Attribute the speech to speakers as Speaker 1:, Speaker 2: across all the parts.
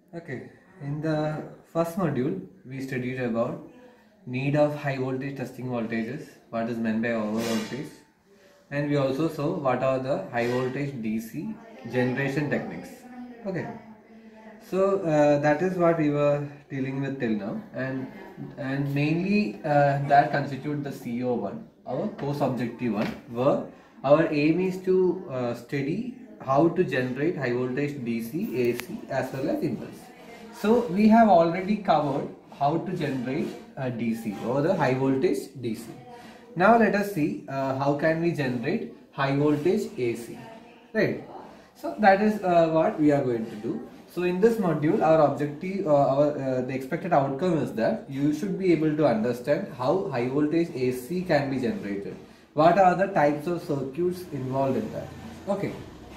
Speaker 1: Okay, in the first module, we studied about need of high voltage testing voltages, what is meant by over voltage, and we also saw what are the high voltage DC generation techniques. Okay, so that is what we were dealing with till now, and mainly that constitute the CO1, our course objective one, where our aim is to study how to generate high voltage DC, AC as well as impulse. So we have already covered how to generate DC or the high voltage DC. Now let us see how can we generate high voltage AC, right? So that is what we are going to do. So in this module, our objective, the expected outcome is that you should be able to understand how high voltage AC can be generated. What are the types of circuits involved in that? Okay.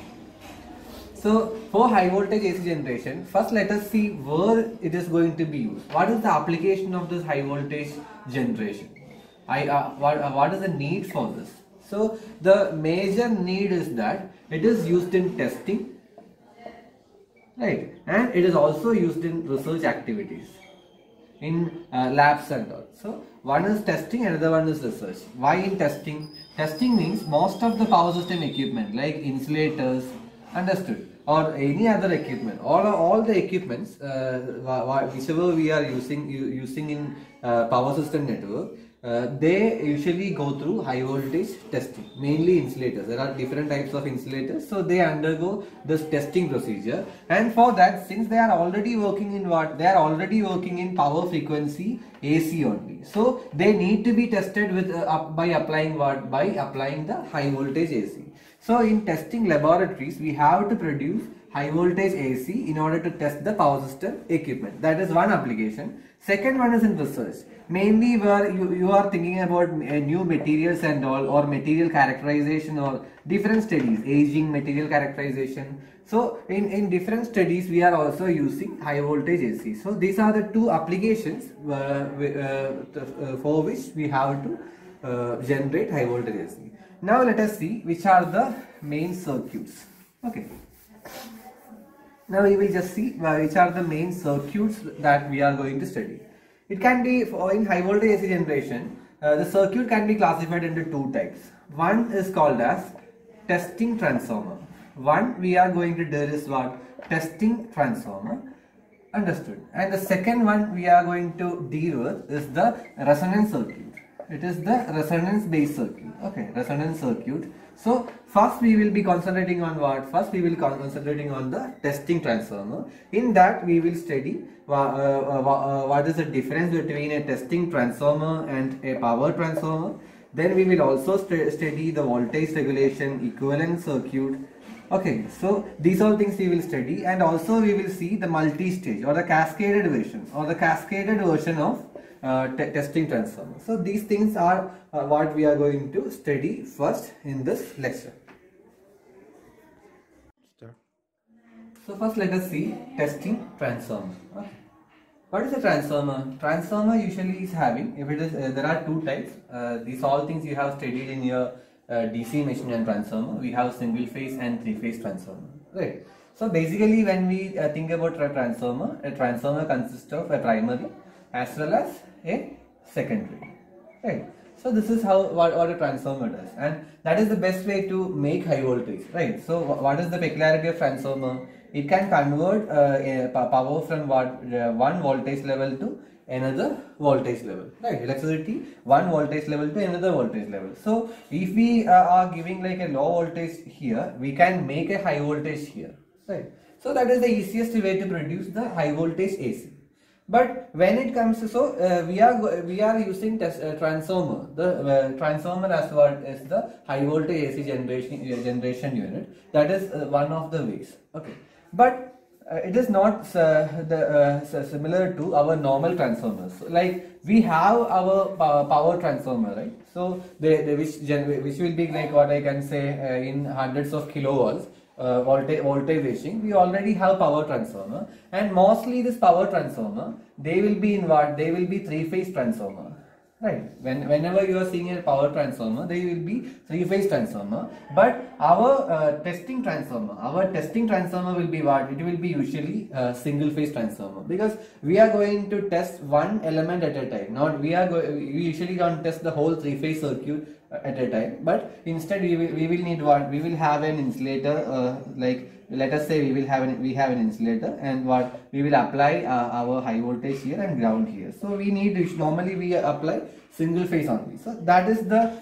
Speaker 1: So for high voltage AC generation, first let us see where it is going to be used. What is the application of this high voltage generation? What is the need for this? So the major need is that it is used in testing, right? And it is also used in research activities, in labs and all. So one is testing, another one is research. Why in testing? Testing means most of the power system equipment like insulators, understood, or any other equipment, all the equipments whichever we are using in power system network, they usually go through high voltage testing, mainly insulators. There are different types of insulators, so they undergo this testing procedure, and for that, since they are already working in what? They are already working in power frequency AC only, so they need to be tested with by applying what? By applying the high voltage AC. So in testing laboratories, we have to produce high voltage AC in order to test the power system equipment. That is one application. Second one is in research, mainly where you are thinking about new materials and all, or material characterization, or different studies, aging, material characterization. So in different studies, we are also using high voltage AC. So these are the two applications for which we have to generate high voltage AC. Now let us see which are the main circuits. Okay. Now we will just see which are the main circuits that we are going to study. It can be in high voltage AC generation. The circuit can be classified into two types. One is called as testing transformer. One we are going to do is what? Testing transformer. Understood. And the second one we are going to deal with is the resonance circuit. It is the resonance based circuit. Okay, resonance circuit. So first we will be concentrating on what? First we will concentrating on the testing transformer. In that we will study what is the difference between a testing transformer and a power transformer. Then we will also study the voltage regulation equivalent circuit. Okay, so these all things we will study, and also we will see the multi-stage or the cascaded version of testing transformer. So these things are what we are going to study first in this lecture. So first let us see testing transformer. Okay. What is a transformer? Transformer usually is having, if it is there are two types. These all things you have studied in your DC machine and transformer. We have single phase and three phase transformer, right? So basically when we think about a transformer consists of a primary as well as a secondary, right? So this is how what a transformer does, and that is the best way to make high voltage, right? So what is the peculiarity of transformer? It can convert power from one voltage level to another voltage level, right? Electricity, one voltage level to another voltage level. So if we are giving like a low voltage here, we can make a high voltage here, right? So that is the easiest way to produce the high voltage AC. But when it comes to, so we are using transformer. The transformer as what is the high voltage AC generation unit. That is one of the ways. Okay, but it is not similar to our normal transformers. Like we have our power transformer, right? So which will be like what I can say in hundreds of kilovolts. Voltage ratio, we already have power transformer, and mostly this power transformer, they will be in what? They will be three phase transformer, Right. Whenever you are seeing a power transformer, they will be three-phase transformer. But our testing transformer will be what? It will be usually single-phase transformer, because we are going to test one element at a time. Not we usually don't test the whole three-phase circuit at a time. But instead we will need what? We will have an insulator, like let us say we have an insulator, and what we will apply our high voltage here and ground here. So we need, normally we apply single phase only. So that is the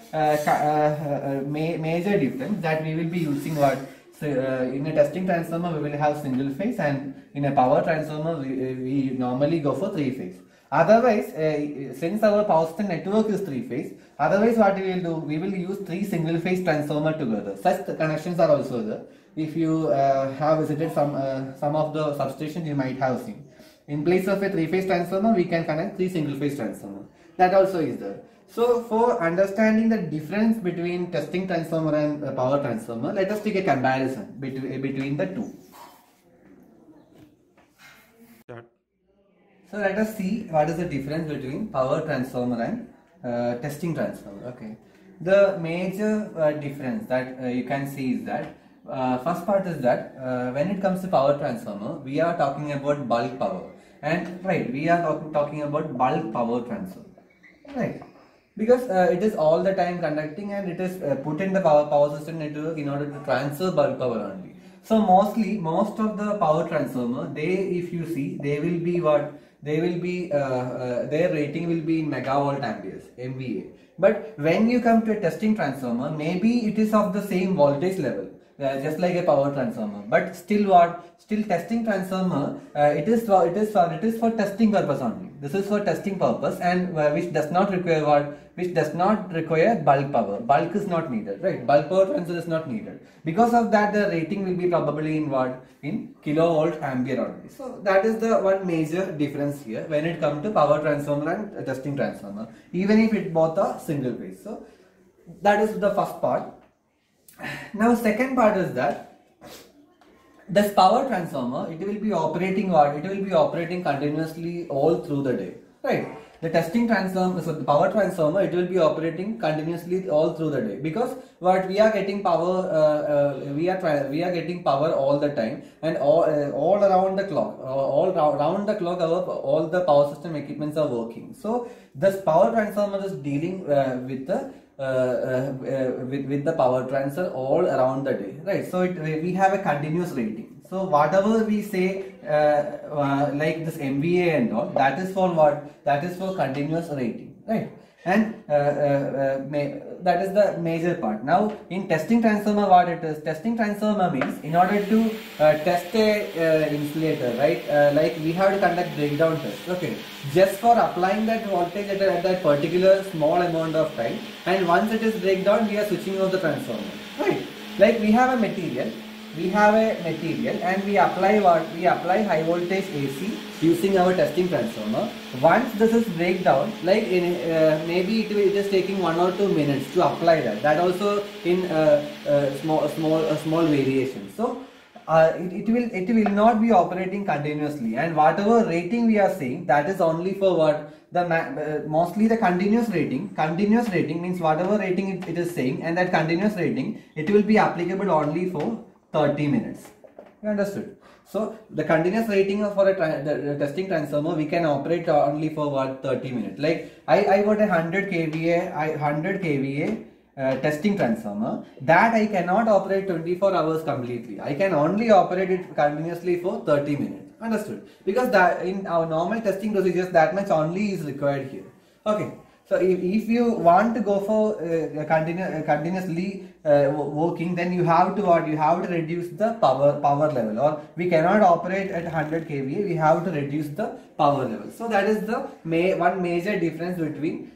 Speaker 1: major difference, that we will be using what. So in a testing transformer we will have single phase, and in a power transformer we normally go for three phase. Otherwise, since our power system network is three phase, otherwise what we will do, we will use three single phase transformer together. Such connections are also there. If you have visited some of the substations, you might have seen. In place of a three-phase transformer, we can connect three single-phase transformer. That also is there. So, for understanding the difference between testing transformer and power transformer, let us take a comparison between the two. So, let us see what is the difference between power transformer and testing transformer. Okay. The major difference that you can see is that first part is that when it comes to power transformer, we are talking about bulk power, and right, we are talking about bulk power transfer, right? Because it is all the time conducting, and it is put in the power system network in order to transfer bulk power only. So most of the power transformer, if you see, they will be what? They will be their rating will be in megavolt amperes, MVA. But when you come to a testing transformer, maybe it is of the same voltage level, just like a power transformer, but still testing transformer, it is for testing purpose only. This is for testing purpose, and which does not require what? Which does not require bulk power. Bulk is not needed, right? Bulk power transfer is not needed. Because of that, the rating will be probably in what? In kilovolt ampere only. So that is the one major difference here when it comes to power transformer and testing transformer, even if it both are single phase. So that is the first part. Now second part is that this power transformer, it will be operating what? It will be operating continuously all through the day, right? The testing transformer, so the power transformer, it will be operating continuously all through the day, because what we are getting power, we are getting power all the time, and all around the clock, around the clock, all the power system equipments are working. So this power transformer is dealing with the power transfer all around the day, right? So we have a continuous rating. So whatever we say, like this MVA and all, that is for what? That is for continuous rating, right? And that is the major part. Now in testing transformer, what it is? Testing transformer means, in order to test a insulator, right? Like we have to conduct breakdown test. Okay, just for applying that voltage at that particular small amount of time, and once it is breakdown, we are switching off the transformer, right? Like we have a material, and we apply what? We apply high voltage AC using our testing transformer. Once this is breakdown, like maybe it is taking 1 or 2 minutes to apply that. That also in small variation. So it will not be operating continuously, and whatever rating we are saying, that is only for what? Mostly the continuous rating. Continuous rating means whatever rating it is saying, and that continuous rating, it will be applicable only for 30 minutes. You understood? So the continuous rating for the testing transformer, we can operate only for what? 30 minutes. Like I got a 100 kVA testing transformer, that I cannot operate 24 hours completely. I can only operate it continuously for 30 minutes. Understood? Because that in our normal testing procedures, that much only is required here. Okay. So if you want to go for continuously working, then you have to what? You have to reduce the power level, or we cannot operate at 100 kVA. We have to reduce the power level. So that is the one major difference between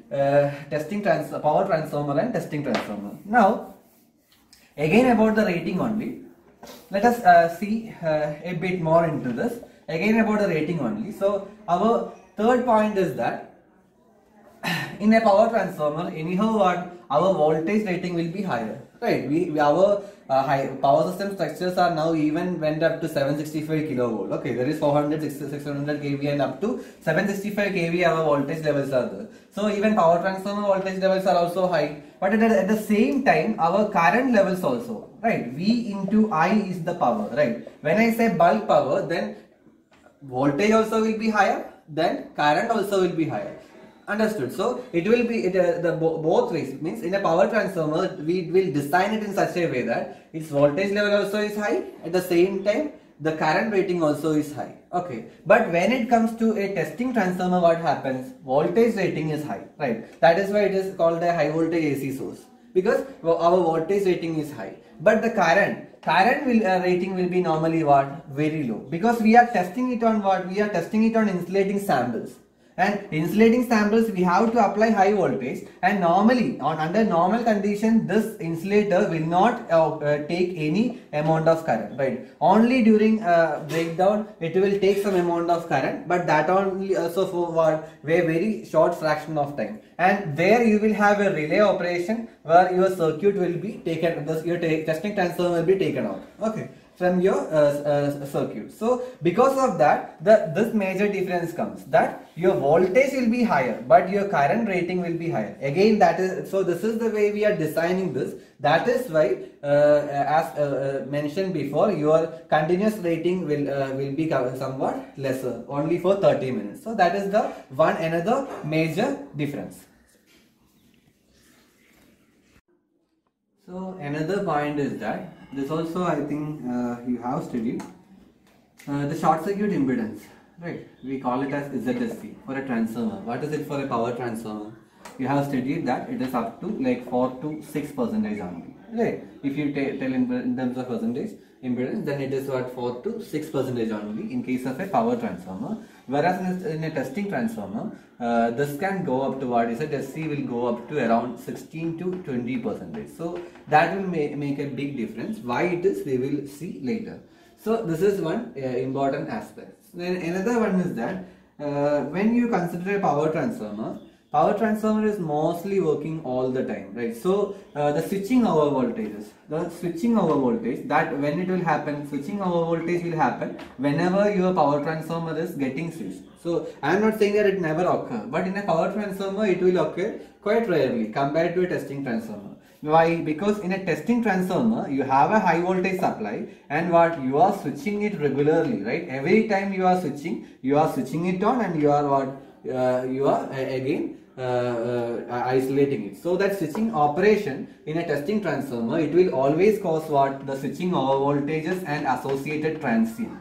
Speaker 1: power transformer and testing transformer. Now again about the rating only. Let us see a bit more into this. Again about the rating only. So our third point is that in a power transformer, anyhow what? Our voltage rating will be higher, right? Our high power system structures are now even went up to 765 kilovolt. Okay, there is 400, 600 kV and up to 765 kV our voltage levels are there. So even power transformer voltage levels are also high. But at the same time, our current levels also, right? V into I is the power, right? When I say bulk power, then voltage also will be higher, then current also will be higher. Understood? So it will be both ways. It means in a power transformer, we will design it in such a way that its voltage level also is high. At the same time, the current rating also is high. Okay. But when it comes to a testing transformer, what happens? Voltage rating is high, right? That is why it is called a high voltage AC source, because our voltage rating is high. But the current rating will be normally what? Very low, because we are testing it on what? We are testing it on insulating samples. And insulating samples, we have to apply high voltage, and normally under normal condition this insulator will not take any amount of current, right? Only during breakdown it will take some amount of current, but that only also for what? Very short fraction of time. And there you will have a relay operation where your circuit will be taken, your testing transformer will be taken out, okay, from your circuit. So because of that, this major difference comes, that your voltage will be higher but your current rating will be higher. Again, that is, so this is the way we are designing this. That is why as mentioned before, your continuous rating will be somewhat lesser, only for 30 minutes. So that is the another major difference. So another point is that this also, I think you have studied the short circuit impedance, right? We call it as ZSC for a transformer. What is it for a power transformer? You have studied that it is up to like 4 to 6% only, right? If you tell in terms of percentage impedance, then it is what, 4 to 6% only in case of a power transformer. Whereas in a testing transformer, this can go up to what is it? SC will go up to around 16 to 20%. So that will make a big difference. Why it is, we will see later. So this is one important aspect. Then another one is that when you consider a power transformer is mostly working all the time, right? So the switching over voltages, that when it will happen, switching over voltage will happen whenever your power transformer is getting switched. So I am not saying that it never occurs, but in a power transformer it will occur quite rarely compared to a testing transformer. Why? Because in a testing transformer you have a high voltage supply, and what, you are switching it regularly, right? Every time you are switching it on, and you are what, you are again isolating it. So that switching operation in a testing transformer, it will always cause what? The switching over voltages and associated transient.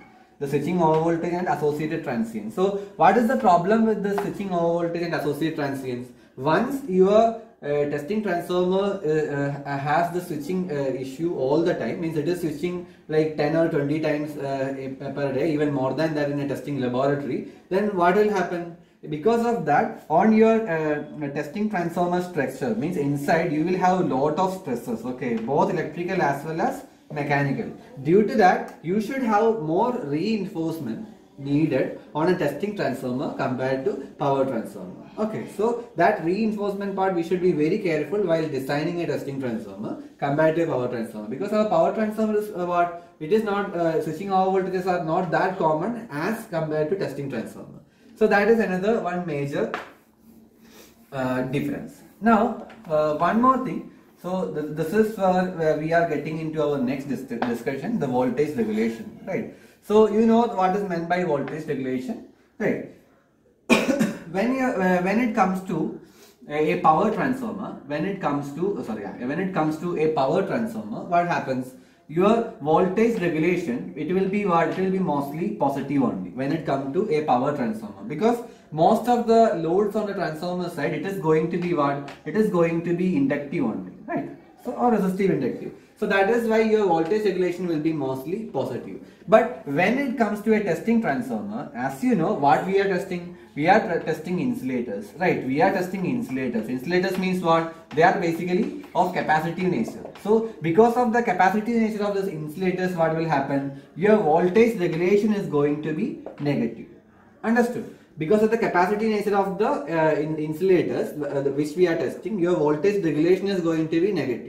Speaker 1: So what is the problem with the switching over voltage and associated transients? Once your testing transformer has the switching issue all the time, means it is switching like 10 or 20 times per day, even more than that in a testing laboratory, then what will happen? Because of that, on your testing transformer structure, means inside you will have a lot of stresses, okay, both electrical as well as mechanical. Due to that, you should have more reinforcement needed on a testing transformer compared to power transformer. Okay, so that reinforcement part we should be very careful while designing a testing transformer compared to a power transformer, because our power transformer is what, it is not switching over voltages are not that common as compared to testing transformer. So that is another one major difference. Now one more thing. So this is where we are getting into our next discussion, the voltage regulation, right? So you know what is meant by voltage regulation, right? When it comes to a power transformer, when it comes to a power transformer, what happens? Your voltage regulation, it will be what? It will be mostly positive only when it comes to a power transformer, because most of the loads on the transformer side, it is going to be what? It is going to be inductive only, right? So, or resistive inductive. So that is why your voltage regulation will be mostly positive. But when it comes to a testing transformer, as you know, what we are testing? We are testing insulators, right? We are testing insulators. Insulators means what? They are basically of capacitive nature. So because of the capacitive nature of these insulators, what will happen? Your voltage regulation is going to be negative. Understood? Because of the capacity nature of the insulators which we are testing, your voltage regulation is going to be negative.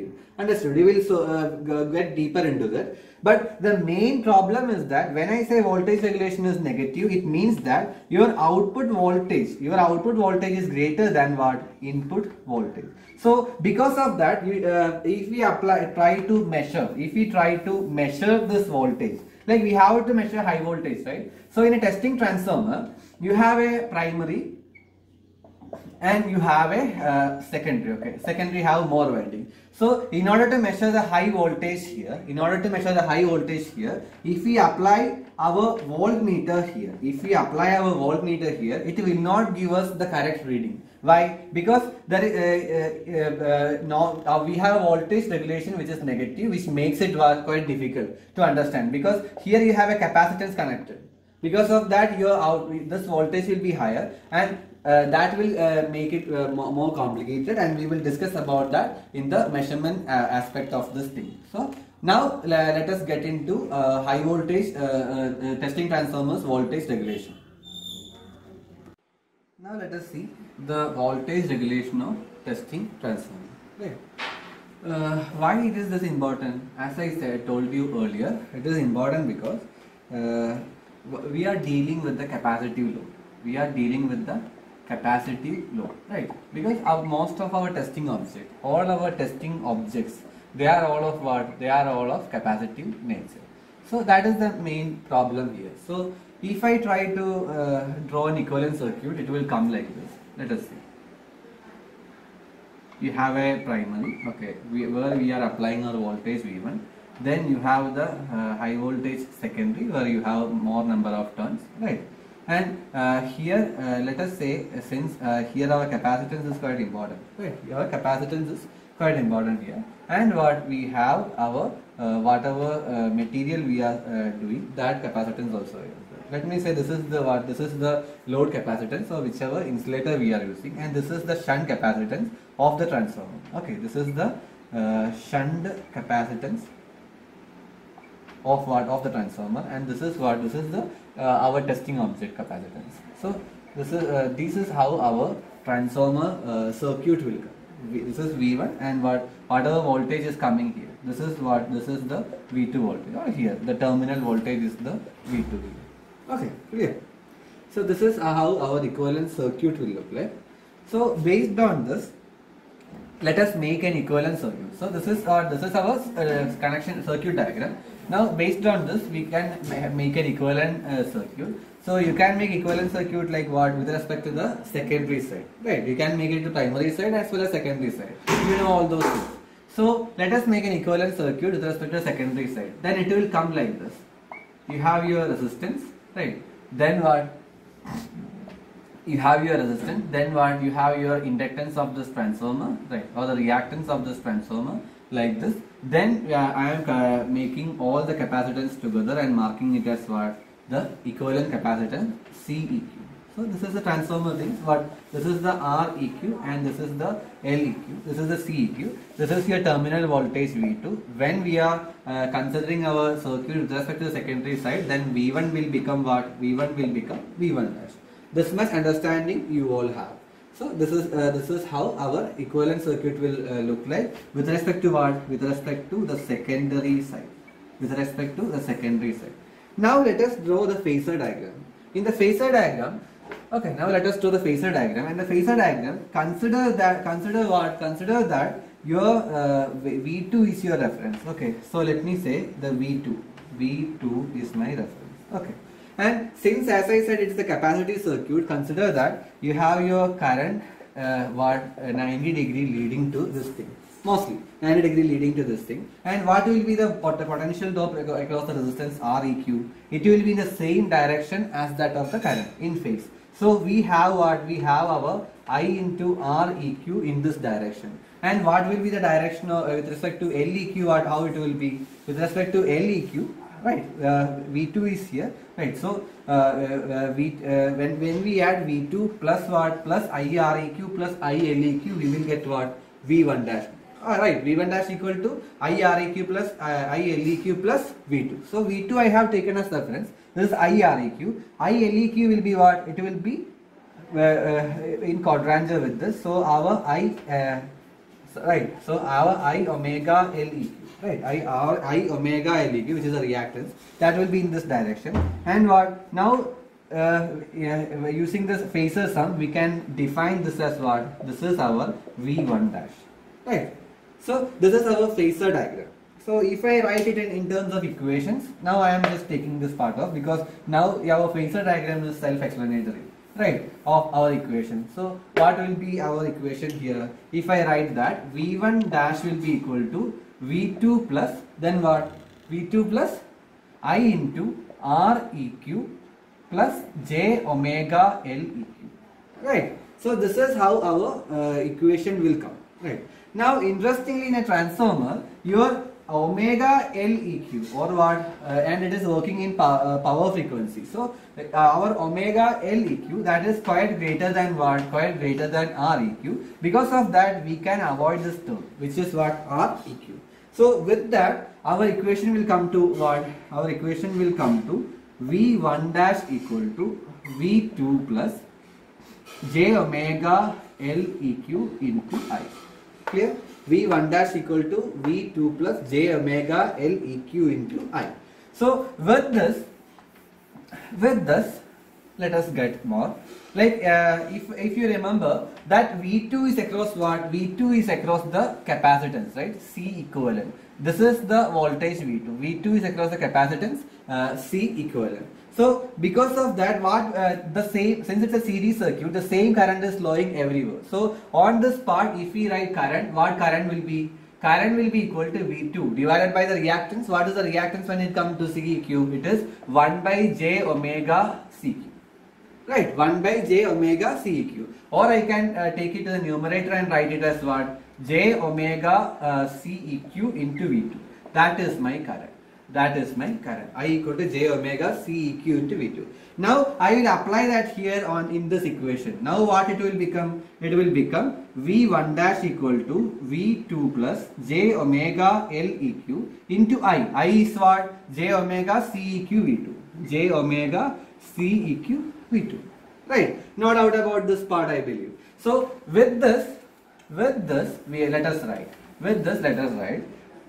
Speaker 1: Understood? We will get deeper into that. But the main problem is that when I say voltage regulation is negative, it means that your output voltage is greater than what? Input voltage. So because of that, if we try to measure this voltage, like we have to measure high voltage, right? So in a testing transformer, you have a primary and you have a secondary. Okay, secondary have more winding. So in order to measure the high voltage here, if we apply our voltmeter here, it will not give us the correct reading. Why? Because there is, we have a voltage regulation which is negative, which makes it quite difficult to understand, because here you have a capacitance connected. Because of that, this voltage will be higher, and that will make it more complicated, and we will discuss about that in the measurement aspect of this thing. So now let us get into high voltage testing transformers voltage regulation. Now let us see the voltage regulation of testing transformer. Right. Why it is this important? As I told you earlier, it is important because we are dealing with the capacitive load. Right? Because most of our testing objects, all our testing objects, they are all of what? They are all of capacitive nature. So that is the main problem here. So if I try to draw an equivalent circuit, it will come like this. Let us see. You have a primary, okay, where we are applying our voltage V1. Then you have the high voltage secondary, where you have more number of turns, right? And here, let us say, since here our capacitance is quite important, right? Our capacitance is quite important here, and what we have our whatever material we are doing, that capacitance also is. Let me say this is the load capacitance, or whichever insulator we are using, and this is the shunt capacitance of the transformer. Okay, this is the shunt capacitance of the transformer, and this is the our testing object capacitance. So this is how our transformer circuit will come. This is V1, and whatever voltage is coming here, this is the V2 voltage, or here the terminal voltage is the V2. Okay, clear. So this is how our equivalent circuit will look like. So based on this, let us make an equivalent circuit. So this is our connection circuit diagram. Now based on this, we can make an equivalent circuit. So you can make equivalent circuit like what, with respect to the secondary side, right? You can make it to primary side as well as secondary side. You know all those things. So let us make an equivalent circuit with respect to the secondary side. Then it will come like this. You have your resistance, right? Then what? You have your resistance. Then what? You have your inductance of this transformer, right? Or the reactance of this transformer, like this. Then I am making all the capacitance together and marking it as what? The equivalent capacitance Ceq. So this is the transformer thing. This is the Req, and this is the Leq. This is the Ceq. This is your terminal voltage V2. When we are considering our circuit with respect to the secondary side, then V1 will become what? V1 will become V1 dash. This much understanding you all have. So this is how our equivalent circuit will look like with respect to what? With respect to the secondary side. Now let us draw the phasor diagram. In the phasor diagram, okay, now let us draw the phasor diagram. And the phasor diagram, consider that your V2 is your reference. Okay, so let me say the V2 is my reference. Okay, and since, as I said, it is the capacitive circuit, consider that you have your current 90 degree leading to this thing. Mostly 90 degree leading to this thing. And what will be the potential drop across the resistance Req? It will be in the same direction as that of the current, in phase. So we have what? We have our I into Req in this direction. And what will be the direction with respect to Leq? How it will be with respect to Leq? Right, V2 is here. Right, so when we add V2 plus what? Plus IReq plus ILeq, we will get what? V1 dash. Alright, V1 dash equal to IReq plus ILeq plus V2. So V2 I have taken as reference. This is IReq. ILeq will be what? It will be in quadrature with this. So our right? So our I omega LEQ, right? Our I omega LEQ, which is a reactance, that will be in this direction. And what now? Yeah, using this phasor sum, we can define this as what? This is our V1 dash, right? So this is our phasor diagram. So if I write it in terms of equations, now I am just taking this part off because now our phasor diagram is self-explanatory, right, of our equation. So what will be our equation here? If I write that V1 dash will be equal to V2 plus, then what? V2 plus I into Req plus J omega Leq, right? So this is how our equation will come, right? Now interestingly, in a transformer, your omega Leq or what, and it is working in power frequency. So our omega Leq, that is quite greater than what? Quite greater than Req. Because of that, we can avoid this term, which is what? Req. So with that, our equation will come to what? Our equation will come to V1 dash equal to V2 plus J omega Leq into I. Clear? V1 dash equal to V2 plus J omega Leq into I. So with this, let us get more. Like if you remember that V2 is across what? V2 is across the capacitance, right? C equivalent. This is the voltage V2. V2 is across the capacitance C equivalent. So because of that, what the same, since it's a series circuit, the same current is flowing everywhere. So on this part, if we write current, what current will be? Current will be equal to V2 divided by the reactance. What is the reactance when it comes to Ceq? It is 1 by J omega Ceq. Right, 1 by J omega Ceq. Or I can take it to the numerator and write it as what? J omega Ceq into V2. That is my current. That is my current. I equal to J omega Ceq into V2. Now I will apply that here on in this equation. Now what it will become? It will become V1 dash equal to V2 plus J omega Leq into I. I is what? J omega Ceq V2. J omega Ceq V2. Right? No doubt about this part, I believe. So with this let us write.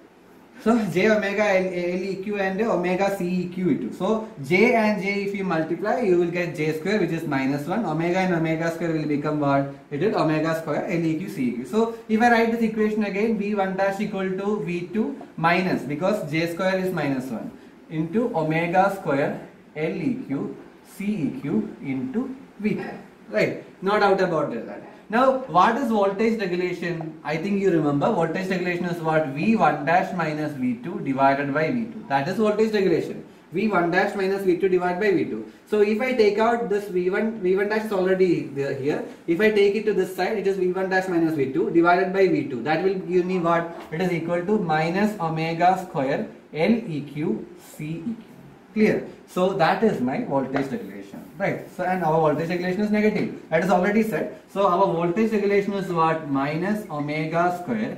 Speaker 1: So J omega Leq and omega Ceq V2. So J and J, if you multiply, you will get J square, which is minus 1. Omega and omega square will become what? It is omega square Leq Ceq. So if I write this equation again, V1 dash equal to V2 minus, because J square is minus 1, into omega square Leq Ceq into V2. Right? No doubt about that. Now, what is voltage regulation? I think you remember voltage regulation is what? V1 dash minus V2 divided by V2. That is voltage regulation. V1 dash minus V2 divided by V2. So if I take out this V1 dash is already there here. If I take it to this side, it is V1 dash minus V2 divided by V2. That will give me what? It is equal to minus omega square Leq Ceq. Clear? So that is my voltage regulation, right? So and our voltage regulation is negative. That is already said. So our voltage regulation is what? Minus omega square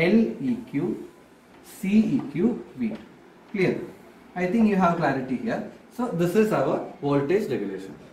Speaker 1: Leq Ceq V2. Clear? I think you have clarity here. So this is our voltage regulation.